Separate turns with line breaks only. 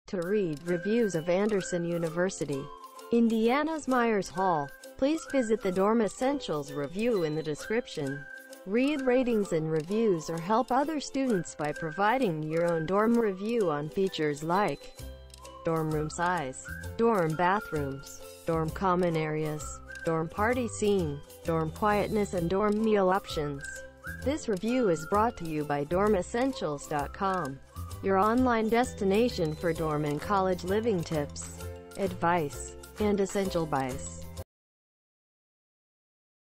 To read reviews of Anderson University, Indiana's Myers Hall, please visit the Dorm Essentials review in the description. Read ratings and reviews or help other students by providing your own dorm review on features like dorm room size, dorm bathrooms, dorm common areas, dorm party scene, dorm quietness and dorm meal options. This review is brought to you by DormEssentials.com, your online destination for dorm and college living tips, advice, and essential buys.